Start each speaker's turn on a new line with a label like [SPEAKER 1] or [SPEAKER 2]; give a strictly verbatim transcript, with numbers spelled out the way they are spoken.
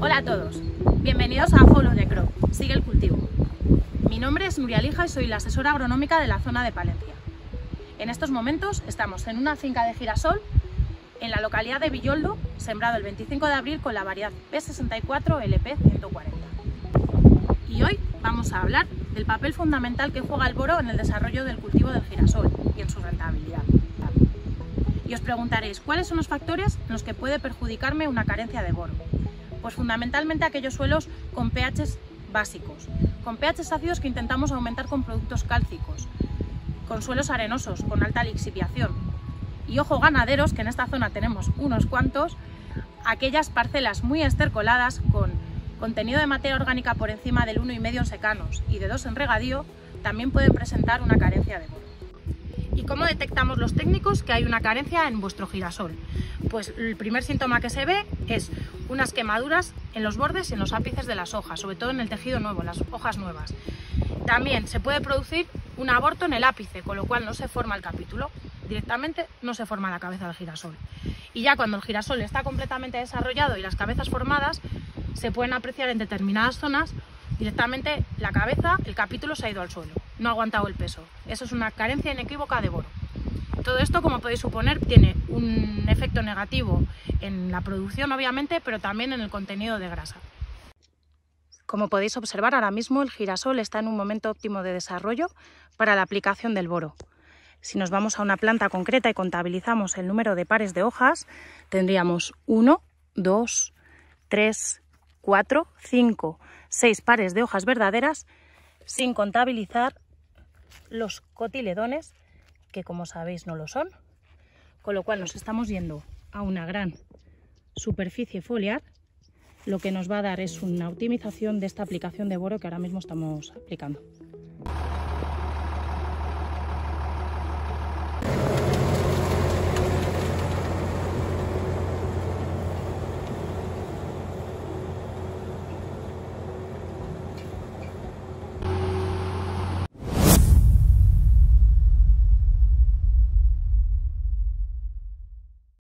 [SPEAKER 1] Hola a todos, bienvenidos a Follow the Crop, sigue el cultivo. Mi nombre es Nuria Lija y soy la asesora agronómica de la zona de Palencia. En estos momentos estamos en una finca de girasol en la localidad de Villoldo, sembrado el veinticinco de abril con la variedad P sesenta y cuatro L P ciento cuarenta. Y hoy vamos a hablar del papel fundamental que juega el boro en el desarrollo del cultivo del girasol y en su rentabilidad. Y os preguntaréis, ¿cuáles son los factores en los que puede perjudicarme una carencia de boro? Pues fundamentalmente aquellos suelos con pHs básicos, con pHs ácidos que intentamos aumentar con productos cálcicos, con suelos arenosos, con alta lixiviación. Y ojo ganaderos, que en esta zona tenemos unos cuantos, aquellas parcelas muy estercoladas con contenido de materia orgánica por encima del uno coma cinco en secanos y de dos en regadío, también pueden presentar una carencia de boro. ¿Y cómo detectamos los técnicos que hay una carencia en vuestro girasol? Pues el primer síntoma que se ve es unas quemaduras en los bordes y en los ápices de las hojas, sobre todo en el tejido nuevo, en las hojas nuevas. También se puede producir un aborto en el ápice, con lo cual no se forma el capítulo, directamente no se forma la cabeza del girasol. Y ya cuando el girasol está completamente desarrollado y las cabezas formadas, se pueden apreciar en determinadas zonas directamente la cabeza, el capítulo se ha ido al suelo, no ha aguantado el peso. Eso es una carencia inequívoca de boro. Todo esto, como podéis suponer, tiene un efecto negativo en la producción, obviamente, pero también en el contenido de grasa. Como podéis observar, ahora mismo el girasol está en un momento óptimo de desarrollo para la aplicación del boro. Si nos vamos a una planta concreta y contabilizamos el número de pares de hojas, tendríamos uno, dos, tres, cuatro, cinco, seis pares de hojas verdaderas, sin contabilizar los cotiledones, que como sabéis no lo son, con lo cual nos estamos yendo a una gran superficie foliar, lo que nos va a dar es una optimización de esta aplicación de boro que ahora mismo estamos aplicando.